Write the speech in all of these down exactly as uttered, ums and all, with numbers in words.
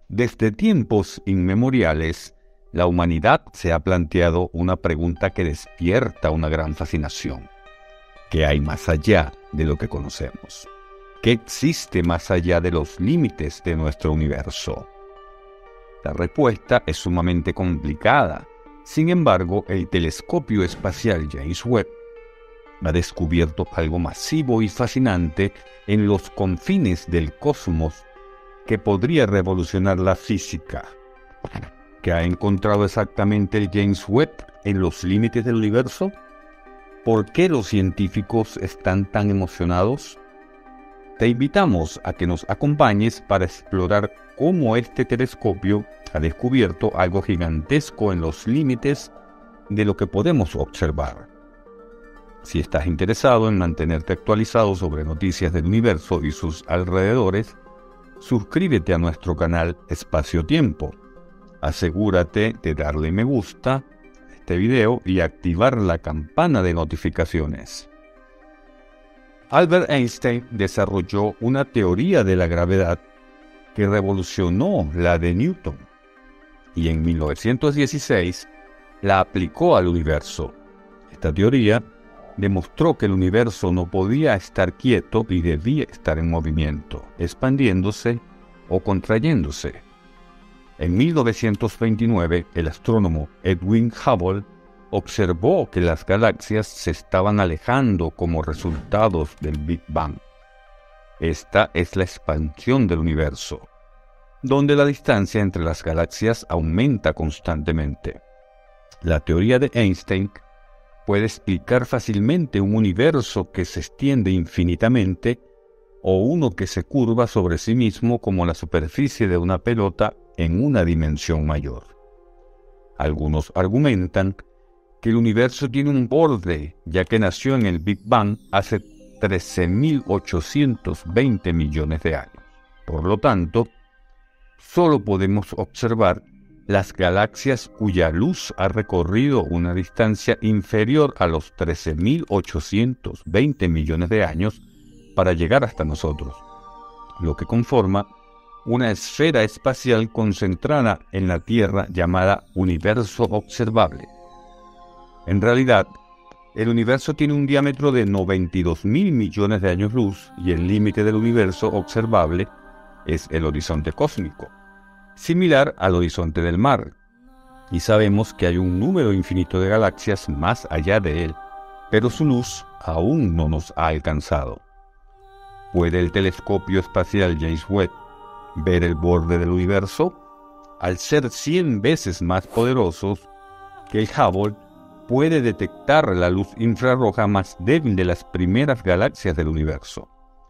Desde tiempos inmemoriales, la humanidad se ha planteado una pregunta que despierta una gran fascinación. ¿Qué hay más allá de lo que conocemos? ¿Qué existe más allá de los límites de nuestro universo? La respuesta es sumamente complicada. Sin embargo, el telescopio espacial James Webb ha descubierto algo masivo y fascinante en los confines del cosmos que podría revolucionar la física. ¿Qué ha encontrado exactamente el James Webb en los límites del universo? ¿Por qué los científicos están tan emocionados? Te invitamos a que nos acompañes para explorar cómo este telescopio ha descubierto algo gigantesco en los límites de lo que podemos observar. Si estás interesado en mantenerte actualizado sobre noticias del universo y sus alrededores, suscríbete a nuestro canal Espacio Tiempo. Asegúrate de darle me gusta a este video y activar la campana de notificaciones. Albert Einstein desarrolló una teoría de la gravedad que revolucionó la de Newton y en mil novecientos dieciséis la aplicó al universo. Esta teoría demostró que el universo no podía estar quieto y debía estar en movimiento, expandiéndose o contrayéndose. En mil novecientos veintinueve, el astrónomo Edwin Hubble observó que las galaxias se estaban alejando como resultado del Big Bang. Esta es la expansión del universo, donde la distancia entre las galaxias aumenta constantemente. La teoría de Einstein puede explicar fácilmente un universo que se extiende infinitamente o uno que se curva sobre sí mismo como la superficie de una pelota en una dimensión mayor. Algunos argumentan que el universo tiene un borde, ya que nació en el Big Bang hace trece mil ochocientos veinte millones de años. Por lo tanto, solo podemos observar las galaxias cuya luz ha recorrido una distancia inferior a los trece mil ochocientos veinte millones de años para llegar hasta nosotros, lo que conforma una esfera espacial concentrada en la Tierra llamada universo observable. En realidad, el universo tiene un diámetro de noventa y dos mil millones de años luz y el límite del universo observable es el horizonte cósmico, similar al horizonte del mar, y sabemos que hay un número infinito de galaxias más allá de él, pero su luz aún no nos ha alcanzado. ¿Puede el telescopio espacial James Webb ver el borde del universo? Al ser cien veces más poderosos que el Hubble, puede detectar la luz infrarroja más débil de las primeras galaxias del universo,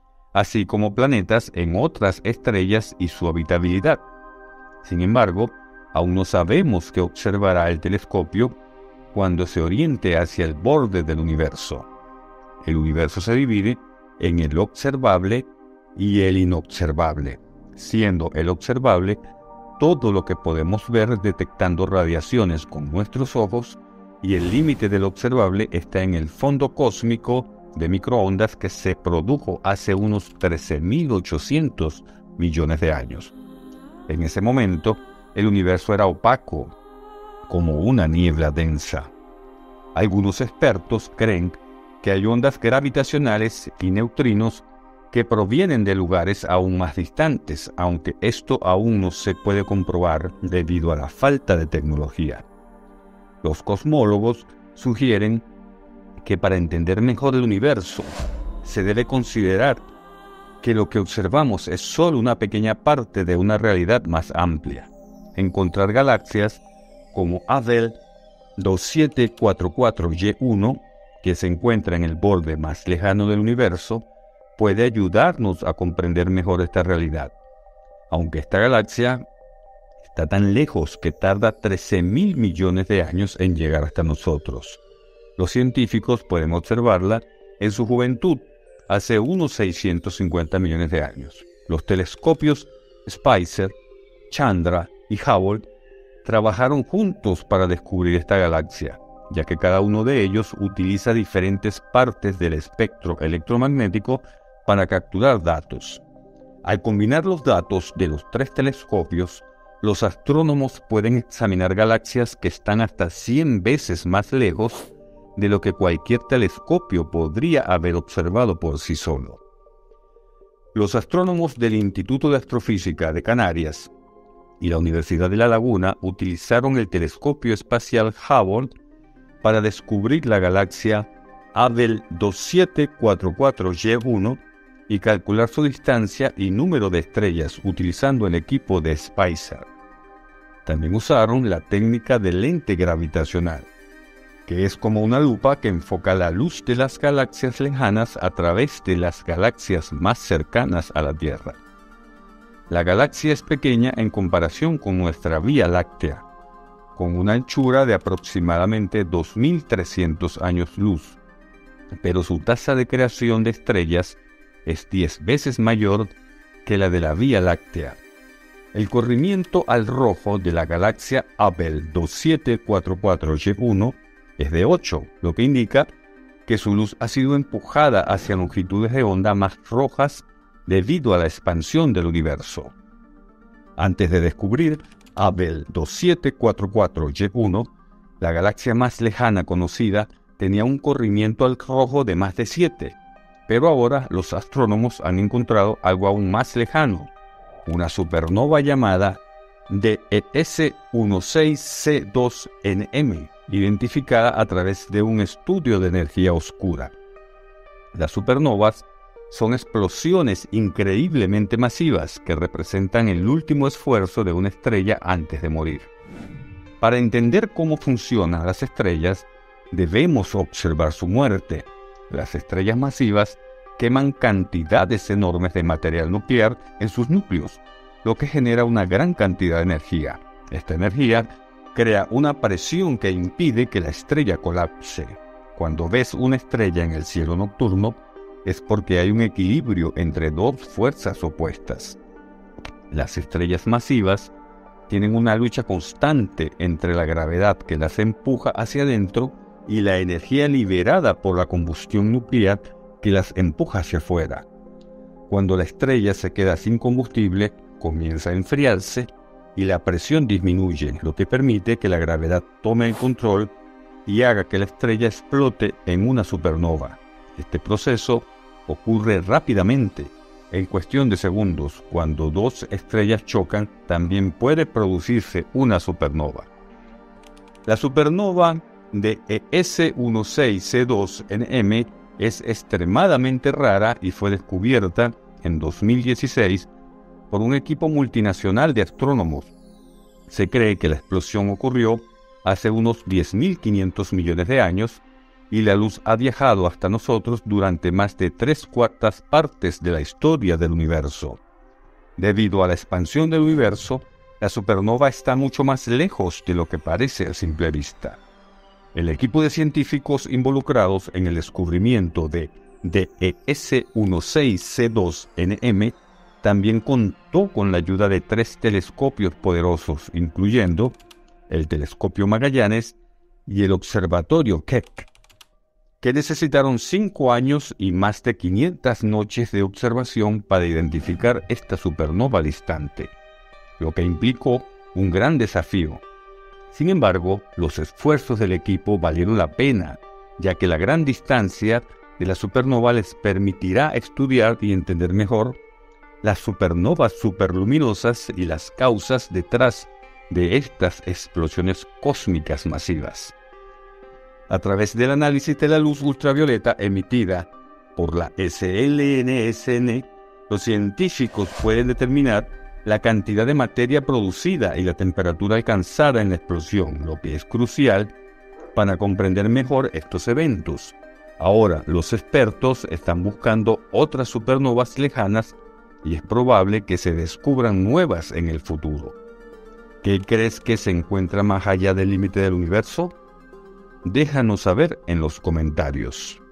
así como planetas en otras estrellas y su habitabilidad. Sin embargo, aún no sabemos qué observará el telescopio cuando se oriente hacia el borde del universo. El universo se divide en el observable y el inobservable, siendo el observable todo lo que podemos ver detectando radiaciones con nuestros ojos, y el límite del observable está en el fondo cósmico de microondas que se produjo hace unos trece mil ochocientos millones de años. En ese momento, el universo era opaco, como una niebla densa. Algunos expertos creen que hay ondas gravitacionales y neutrinos que provienen de lugares aún más distantes, aunque esto aún no se puede comprobar debido a la falta de tecnología. Los cosmólogos sugieren que para entender mejor el universo, se debe considerar que lo que observamos es solo una pequeña parte de una realidad más amplia. Encontrar galaxias como A D E L veintisiete cuarenta y cuatro Y uno, que se encuentra en el borde más lejano del universo, puede ayudarnos a comprender mejor esta realidad. Aunque esta galaxia está tan lejos que tarda trece mil millones de años en llegar hasta nosotros, los científicos pueden observarla en su juventud, hace unos seiscientos cincuenta millones de años. Los telescopios Spitzer, Chandra y Hubble trabajaron juntos para descubrir esta galaxia, ya que cada uno de ellos utiliza diferentes partes del espectro electromagnético para capturar datos. Al combinar los datos de los tres telescopios, los astrónomos pueden examinar galaxias que están hasta cien veces más lejos de lo que cualquier telescopio podría haber observado por sí solo. Los astrónomos del Instituto de Astrofísica de Canarias y la Universidad de La Laguna utilizaron el telescopio espacial Hubble para descubrir la galaxia Abell dos siete cuatro cuatro G uno y calcular su distancia y número de estrellas utilizando el equipo de SPICER. También usaron la técnica de lente gravitacional, que es como una lupa que enfoca la luz de las galaxias lejanas a través de las galaxias más cercanas a la Tierra. La galaxia es pequeña en comparación con nuestra Vía Láctea, con una anchura de aproximadamente dos mil trescientos años luz, pero su tasa de creación de estrellas es diez veces mayor que la de la Vía Láctea. El corrimiento al rojo de la galaxia Abell dos siete cuatro cuatro G uno es de ocho, lo que indica que su luz ha sido empujada hacia longitudes de onda más rojas debido a la expansión del universo. Antes de descubrir Abell dos siete cuatro cuatro G uno, la galaxia más lejana conocida tenía un corrimiento al rojo de más de siete, pero ahora los astrónomos han encontrado algo aún más lejano, una supernova llamada D E S dieciséis C dos N M, identificada a través de un estudio de energía oscura. Las supernovas son explosiones increíblemente masivas que representan el último esfuerzo de una estrella antes de morir. Para entender cómo funcionan las estrellas, debemos observar su muerte. Las estrellas masivas queman cantidades enormes de material nuclear en sus núcleos, lo que genera una gran cantidad de energía. Esta energía crea una presión que impide que la estrella colapse. Cuando ves una estrella en el cielo nocturno, es porque hay un equilibrio entre dos fuerzas opuestas. Las estrellas masivas tienen una lucha constante entre la gravedad que las empuja hacia adentro y la energía liberada por la combustión nuclear que las empuja hacia afuera. Cuando la estrella se queda sin combustible, comienza a enfriarse y la presión disminuye, lo que permite que la gravedad tome el control y haga que la estrella explote en una supernova. Este proceso ocurre rápidamente, en cuestión de segundos. Cuando dos estrellas chocan, también puede producirse una supernova. La supernova D E S dieciséis C dos N M es extremadamente rara y fue descubierta en dos mil dieciséis por un equipo multinacional de astrónomos. Se cree que la explosión ocurrió hace unos diez mil quinientos millones de años y la luz ha viajado hasta nosotros durante más de tres cuartas partes de la historia del universo. Debido a la expansión del universo, la supernova está mucho más lejos de lo que parece a simple vista. El equipo de científicos involucrados en el descubrimiento de D E S dieciséis C dos N M también contó con la ayuda de tres telescopios poderosos, incluyendo el telescopio Magallanes y el observatorio Keck, que necesitaron cinco años y más de quinientas noches de observación para identificar esta supernova distante, lo que implicó un gran desafío. Sin embargo, los esfuerzos del equipo valieron la pena, ya que la gran distancia de la supernova les permitirá estudiar y entender mejor las supernovas superluminosas y las causas detrás de estas explosiones cósmicas masivas. A través del análisis de la luz ultravioleta emitida por la S L N S N, los científicos pueden determinar la cantidad de materia producida y la temperatura alcanzada en la explosión, lo que es crucial para comprender mejor estos eventos. Ahora, los expertos están buscando otras supernovas lejanas y es probable que se descubran nuevas en el futuro. ¿Qué crees que se encuentra más allá del límite del universo? Déjanos saber en los comentarios.